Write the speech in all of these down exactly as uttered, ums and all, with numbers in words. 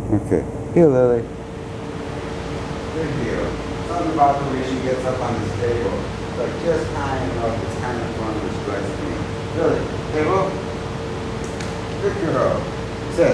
Okay. Here, Lily. Good deal. Something about the way she gets up on this table. It's like just high enough. It's kind of fun to stretch me. Lily, table. Good girl. Sit.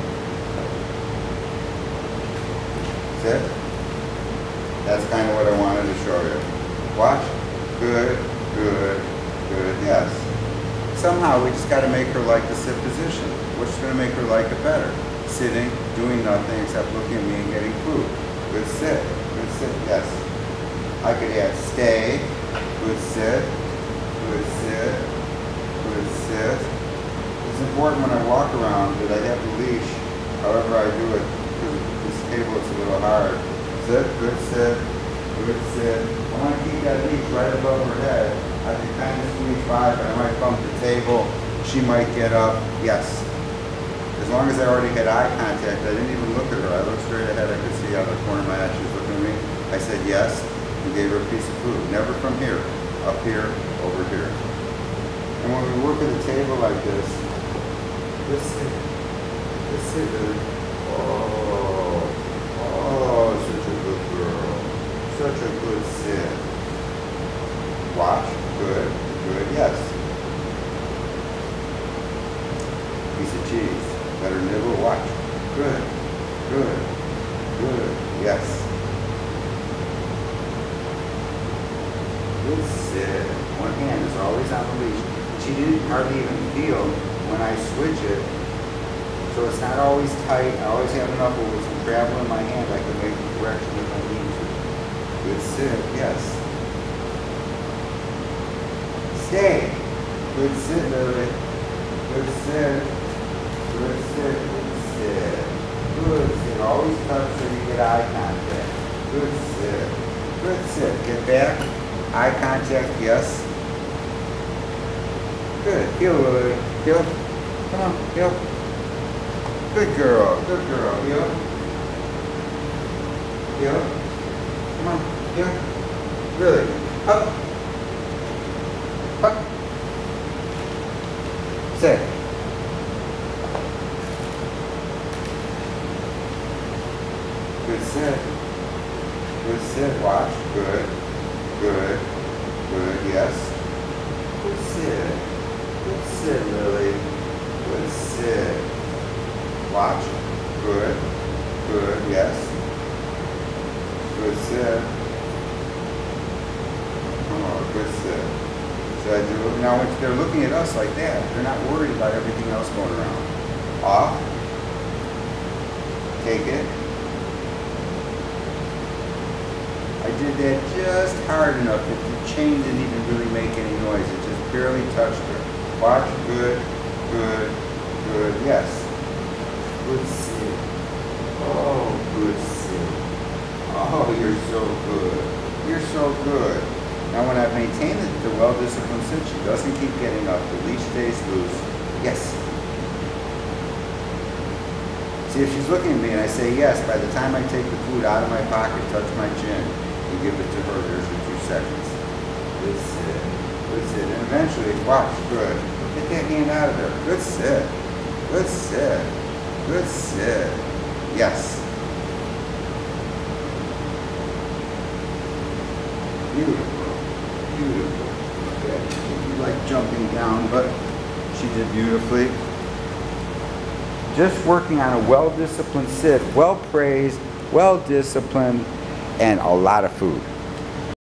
Sit. That's kind of what I wanted to show you. Watch. Good, good, good. Yes. Somehow we just got to make her like the sit position. What's going to make her like it better? Sitting, doing nothing except looking at me and getting food. Good sit. Good sit. Yes. I could add stay. Good sit. Good sit. Good sit. It's important when I walk around that I have the leash, however I do it, because this table is a little hard. Sit. Good sit. Good sit. I want to keep that leash right above her head. I can kind of squeeze by, but I might bump the table. She might get up. Yes. As long as I already had eye contact, I didn't even look at her. I looked straight ahead. I could see out of the corner of my eye. She was looking at me. I said yes and gave her a piece of food. Never from here. Up here, over here. And when we work at a table like this, this sit. This sit. Oh, oh, such a good girl. Such a good sit. Watch. Good. Good. Yes. Piece of cheese. Better nibble. Watch. Good. Good. Good. Yes. Good sit. One hand is always on the leash. She didn't hardly even feel when I switch it. So it's not always tight. I always have enough of with some travel in my hand. I can make the correction if I need to. Good sit. Yes. Stay. Good sit, Lily. Good sit. Good sit. Good sit. Good sit. Always touch so you get eye contact. Good sit. Good sit. Get back. Eye contact. Yes. Good. Heel, Lily. Heel. Come on. Heel. Good girl. Good girl. Heel. Heel. Come on. Heel. Really. Up. Up. Sit. Good sit. Good sit. Watch. Good. Good. Good. Yes. Good sit. Good sit, Lily. Good sit. Watch. Good. Good. Yes. Good sit. Oh, good sit. So I do, now when they're looking at us like that, they're not worried about everything else going around. Off. Take it. I did that just hard enough that the chain didn't even really make any noise. It just barely touched her. Watch. Good. Good. Good. Yes. Good sit. Oh, good sit. Oh, you're so good. You're so good. Now when I've maintained the well-disciplined sit, she doesn't keep getting up. The leash stays loose. Yes. See, if she's looking at me and I say yes, by the time I take the food out of my pocket, touch my chin, and give it to her, there's the two seconds. Good sit. Good sit. And eventually, watch. Good. Get that hand out of there. Good sit. Good sit. Good sit. Yes. Beautiful. Beautiful. Okay. You like jumping down, but she did beautifully. Just working on a well-disciplined sit, well-praised, well-disciplined, and a lot of food.